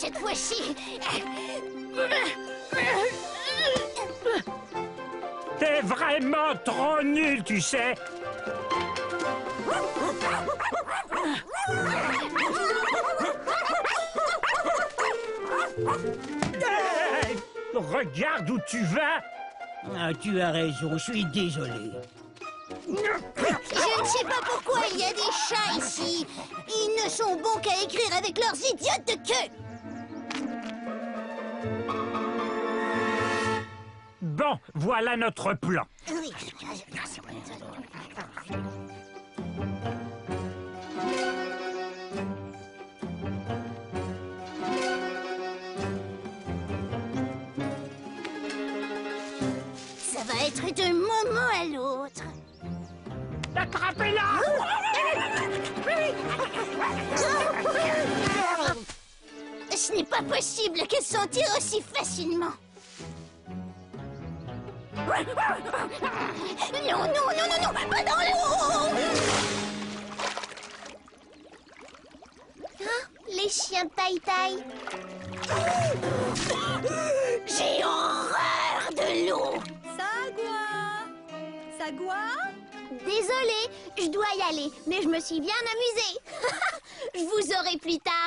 cette fois-ci. T'es vraiment trop nul, tu sais. Hey, regarde où tu vas. Ah, tu as raison, je suis désolé. Je ne sais pas pourquoi il y a des chats ici. Ils ne sont bons qu'à écrire avec leurs idiotes de queue. Bon, voilà notre plan. Ça va être d'un moment à l'autre. Attrapez-la! Ce n'est pas possible qu'elle s'en tire aussi facilement. Non, non, non, non, non, pas dans l'eau! Ah, les chiens taille-taille. J'ai horreur de l'eau. Sagua? Désolée, je dois y aller, mais je me suis bien amusée. Je vous aurai plus tard.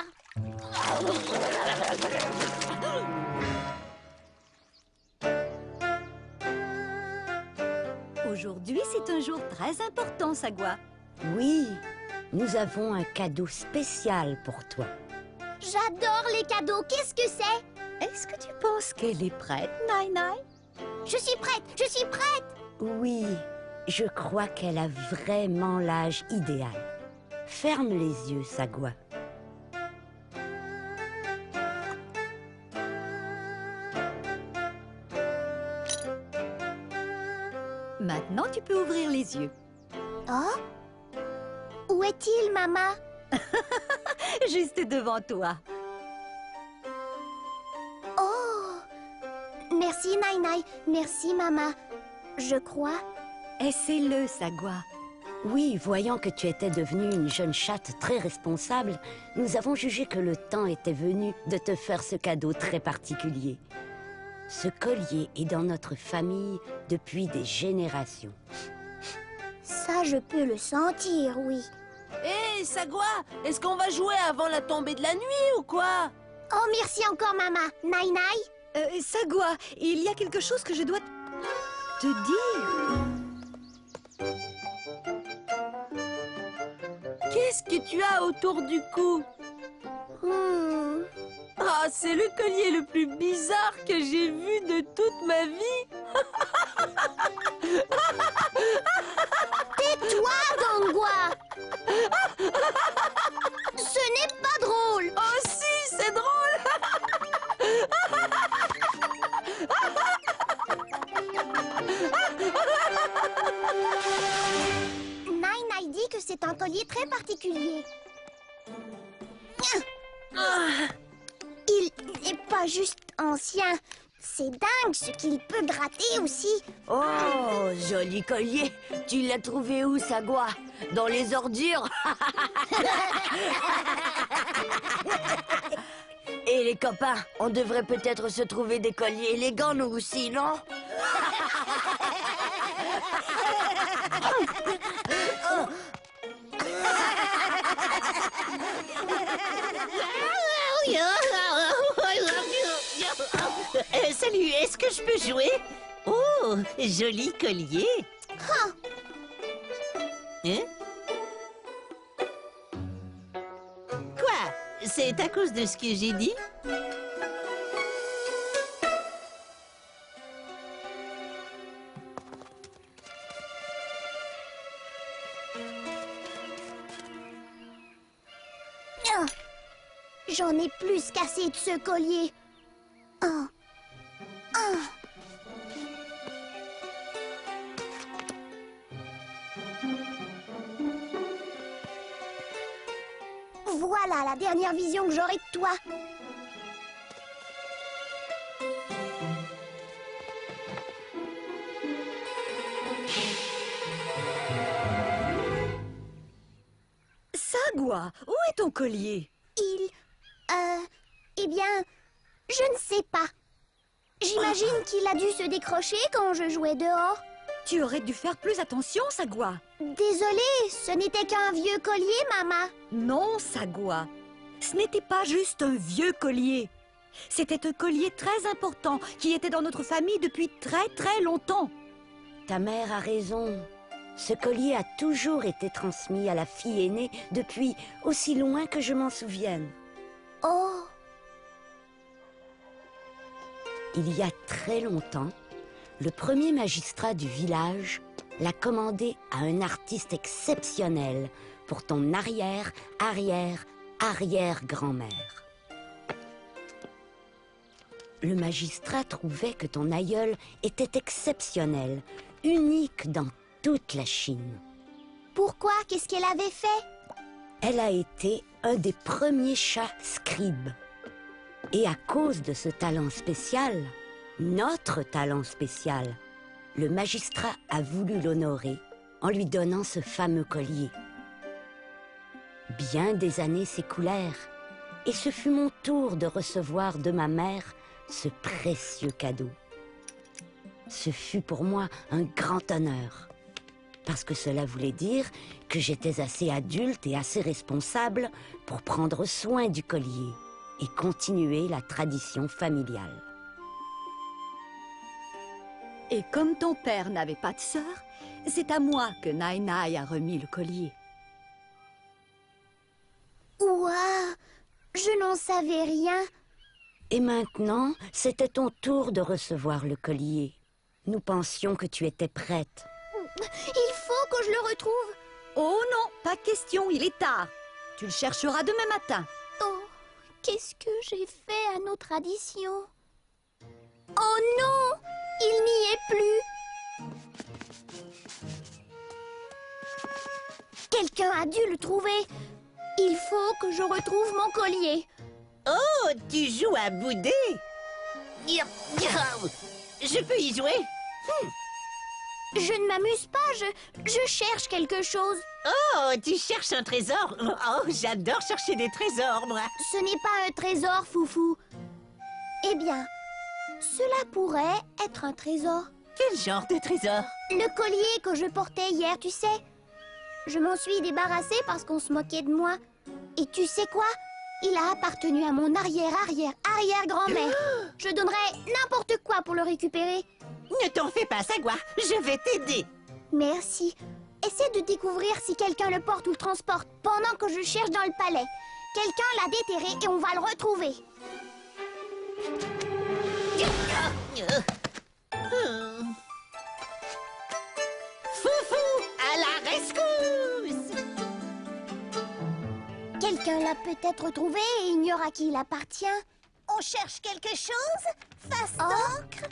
Aujourd'hui, c'est un jour très important, Sagua. Oui, nous avons un cadeau spécial pour toi. J'adore les cadeaux. Qu'est-ce que c'est? Est-ce que tu penses qu'elle est prête, Nai Nai? Je suis prête, je suis prête. Oui, je crois qu'elle a vraiment l'âge idéal. Ferme les yeux, Sagua. Maintenant, tu peux ouvrir les yeux. Oh? Où est-il, maman? Juste devant toi. Oh! Merci, Nai Nai. Merci, maman. Je crois. Essaie-le, Sagua. Oui, voyant que tu étais devenue une jeune chatte très responsable, nous avons jugé que le temps était venu de te faire ce cadeau très particulier. Ce collier est dans notre famille depuis des générations. Ça, je peux le sentir, oui. Hé, Sagua, est-ce qu'on va jouer avant la tombée de la nuit ou quoi? Oh, merci encore, maman. Nai Nai? Sagua, il y a quelque chose que je dois te dire. Qu'est-ce que tu as autour du cou? Ah, c'est le collier le plus bizarre que j'ai vu de toute ma vie. Tais-toi, Gangua! Ce n'est pas drôle! Oh si, c'est drôle. Nai Nai dit que c'est un collier très particulier. Il n'est pas juste ancien. C'est dingue ce qu'il peut gratter aussi. Oh, joli collier. Tu l'as trouvé où, Sagua? Dans les ordures? Et les copains, on devrait peut-être se trouver des colliers élégants, nous aussi, non? Salut, est-ce que je peux jouer? Oh, joli collier. Hein? Quoi? C'est à cause de ce que j'ai dit? J'en ai plus qu'assez de ce collier. Voilà la dernière vision que j'aurai de toi. Sagua, où est ton collier? Eh Eh bien, je ne sais pas. J'imagine qu'il a dû se décrocher quand je jouais dehors. Tu aurais dû faire plus attention, Sagua. Désolée, ce n'était qu'un vieux collier, maman. Non, Sagua. Ce n'était pas juste un vieux collier. C'était un collier très important qui était dans notre famille depuis très très longtemps. Ta mère a raison. Ce collier a toujours été transmis à la fille aînée depuis aussi loin que je m'en souvienne. Oh, Il y a très longtemps, le premier magistrat du village l'a commandé à un artiste exceptionnel pour ton arrière-grand-mère. Le magistrat trouvait que ton aïeul était exceptionnel, unique dans toute la Chine. pourquoi? Qu'est-ce qu'elle avait fait? Elle a été un des premiers chats scribes. Et à cause de ce talent spécial, notre talent spécial, le magistrat a voulu l'honorer en lui donnant ce fameux collier. Bien des années s'écoulèrent et ce fut mon tour de recevoir de ma mère ce précieux cadeau. Ce fut pour moi un grand honneur, parce que cela voulait dire que j'étais assez adulte et assez responsable pour prendre soin du collier et continuer la tradition familiale. Et comme ton père n'avait pas de sœur, c'est à moi que Nai Nai a remis le collier. Ouah, je n'en savais rien. Et maintenant, c'était ton tour de recevoir le collier. Nous pensions que tu étais prête. Il faut que je le retrouve. Oh non, pas question, il est tard. Tu le chercheras demain matin. Oh, qu'est-ce que j'ai fait à nos traditions? Oh non, il n'y est plus. Quelqu'un a dû le trouver. Il faut que je retrouve mon collier. Oh, tu joues à bouder? Je peux y jouer? Je ne m'amuse pas, je cherche quelque chose. Oh, tu cherches un trésor? Oh, j'adore chercher des trésors, moi. Ce n'est pas un trésor, Foufou. Eh bien, cela pourrait être un trésor. Quel genre de trésor? Le collier que je portais hier, tu sais. Je m'en suis débarrassée parce qu'on se moquait de moi. Et tu sais quoi? Il a appartenu à mon arrière-grand-mère. Je donnerais n'importe quoi pour le récupérer. Ne t'en fais pas, Sagua. Je vais t'aider. Merci. Essaie de découvrir si quelqu'un le porte ou le transporte pendant que je cherche dans le palais. Quelqu'un l'a déterré et on va le retrouver. Foufou, à la rescousse! Quelqu'un l'a peut-être retrouvé et ignore à qui il appartient. On cherche quelque chose? Face d'encre?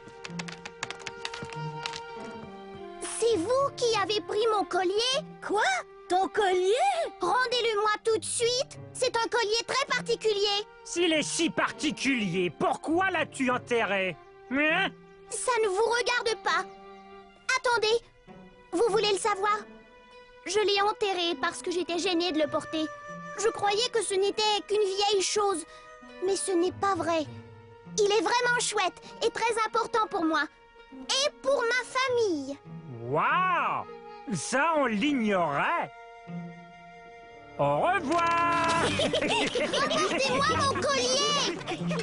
C'est vous qui avez pris mon collier? Quoi? Ton collier? Rendez-le-moi tout de suite. C'est un collier très particulier. S'il est si particulier, pourquoi l'as-tu enterré? Hein? Ça ne vous regarde pas. Attendez, vous voulez le savoir? Je l'ai enterré parce que j'étais gênée de le porter. Je croyais que ce n'était qu'une vieille chose. Mais ce n'est pas vrai. Il est vraiment chouette et très important pour moi. Et pour ma famille. Waouh! Ça, on l'ignorait. Au revoir! Apportez-moi mon collier!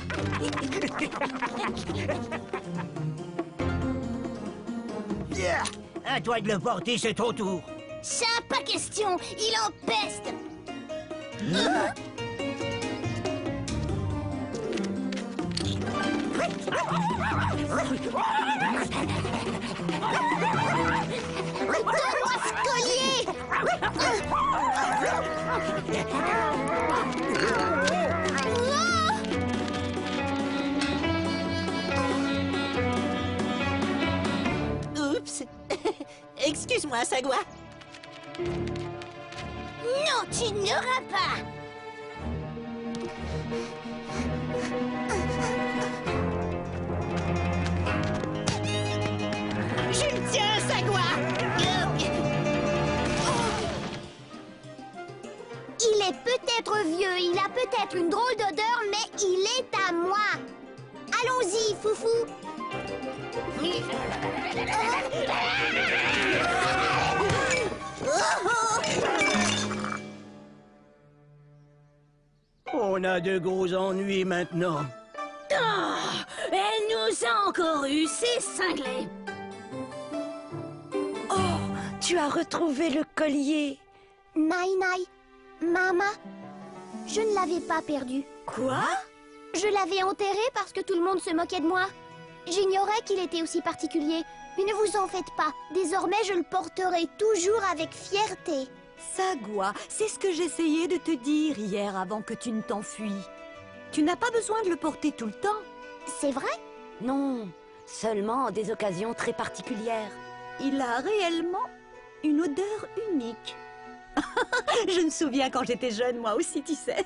À toi de le porter, c'est ton tour. Ça, pas question, il en peste. Donne-moi ce collier! Oups. Excuse-moi, Sagua. Non, tu n'auras pas! Je le tiens, Sagua. Il est peut-être vieux, il a peut-être une drôle d'odeur, mais Il est à moi. Allons-y, Foufou. On a de gros ennuis maintenant. Elle nous a encore eu, c'est cinglé. Oh, tu as retrouvé le collier. Naï Naï, Mama, je ne l'avais pas perdu. Quoi? Je l'avais enterré parce que tout le monde se moquait de moi. J'ignorais qu'il était aussi particulier. Mais ne vous en faites pas. Désormais, je le porterai toujours avec fierté. Sagua, c'est ce que j'essayais de te dire hier avant que tu ne t'enfuis. Tu n'as pas besoin de le porter tout le temps. C'est vrai? Non, seulement en des occasions très particulières. Il a réellement une odeur unique. Je me souviens quand j'étais jeune, moi aussi, tu sais.